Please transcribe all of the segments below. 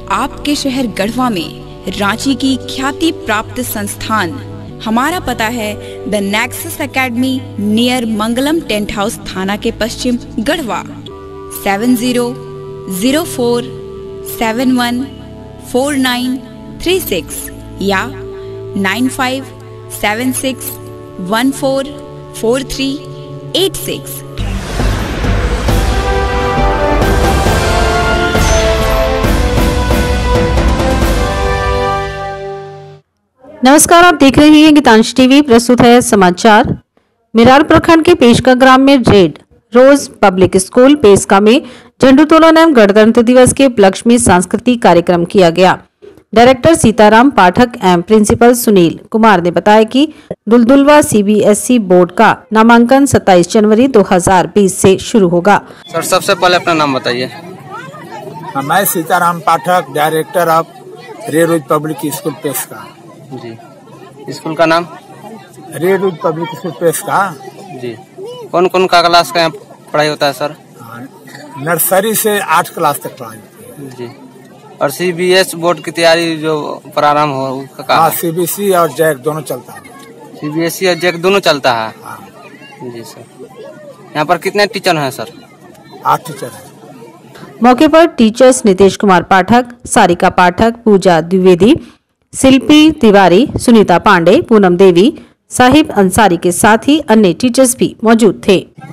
आपके शहर गढ़वा में रांची की ख्याति प्राप्त संस्थान। हमारा पता है the nexus academy near Mangalam tent house थाना के पश्चिम गढ़वा। 7004714936 या 9576144386। नमस्कार, आप देख रहे हैं गीतांश टीवी। प्रस्तुत है समाचार। मिराल प्रखंड के पेशका ग्राम में red rose public school Peshka में झंडोत्तोलन एवं गणतंत्र दिवस के उपलक्ष्य में सांस्कृतिक कार्यक्रम किया गया। डायरेक्टर सीताराम पाठक एवं प्रिंसिपल सुनील कुमार ने बताया कि दुलदुलवा सीबीएसई बोर्ड का नामांकन 27 जनवरी 2020 से शुरू होगा। सर, सबसे पहले अपना नाम बताइए। मैं Sitaram Pathak, director of red rose public school Peshka. जी, स्कूल का नाम red rose public school Peshka. जी, कौन कौन का क्लास का यहाँ पढ़ाई होता है सर? नर्सरी से 8 क्लास तक पढ़ाई होती है। जी, और सीबीएस बोर्ड की तैयारी जो प्रारंभ हो उसका? हाँ, सीबीएसई और जैक दोनों चलता है। सीबीएसई और जैक दोनों चलता है। हाँ। जी सर, यहाँ पर कितने टीचर हैं सर? 8 टीचर हैं। मौके पर टीचर्स नितेश कुमार पाठक, सारिका पाठक, पूजा द्विवेदी, शिल्पी तिवारी, सुनीता पांडे, पूनम देवी, साहिब अंसारी के साथ ही अन्य टीचर्स भी मौजूद थे।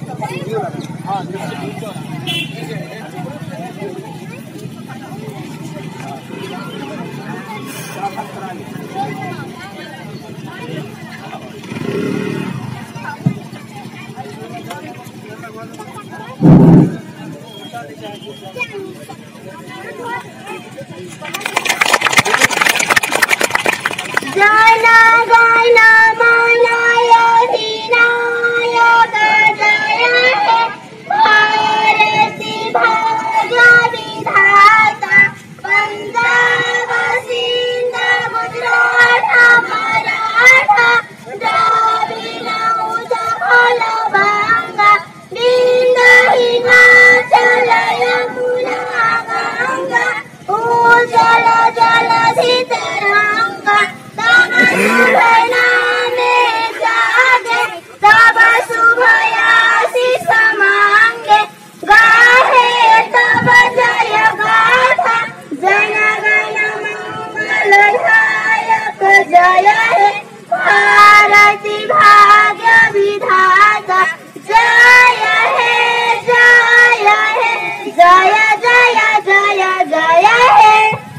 गाना गाना माना योधीना योगा जया है भारती भाग्य विधाता पंजाब सिंध गुजरात मराठा द्राविड़ उत्कल बंगा बिंद हिमाचल यमुना गंगा उज्जल जलधि तरंगा तब शुभ आशीष मांगे गाहे तब जय गाथा जन गण मंगलदायक जय हे भारती भाग्य विधाता जय हे जय हे जय जय जय जय हे।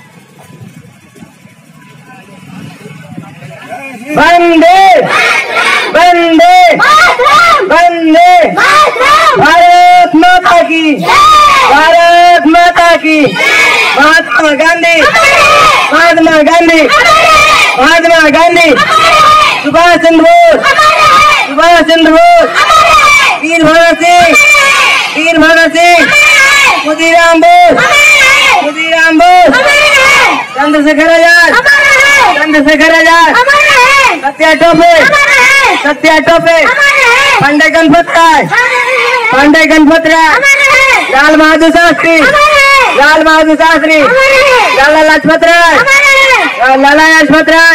वंदे वंदे वंदे भारत माता की, भारत माता की। महात्मा गांधी, महात्मा गांधी, महात्मा गांधी, सुभाष चंद्र बोस, सुभाष चंद्र बोस, वीर भगत सिंह, वीर भगत सिंह, खुदीराम बोस, खुदीराम बोस, चंद्रशेखर आजाद, चंद्रशेखर आजाद, सत्या टोपे, सत्या टोपे, पंडित गणपत राय, पंडित गणपत राय, लाल बहादुर शास्त्री, लाल बहादुर शास्त्री, लाला लाजपत राय, लाला लाजपत राय।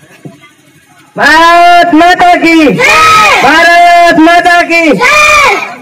भारत माता की, भारत माता की।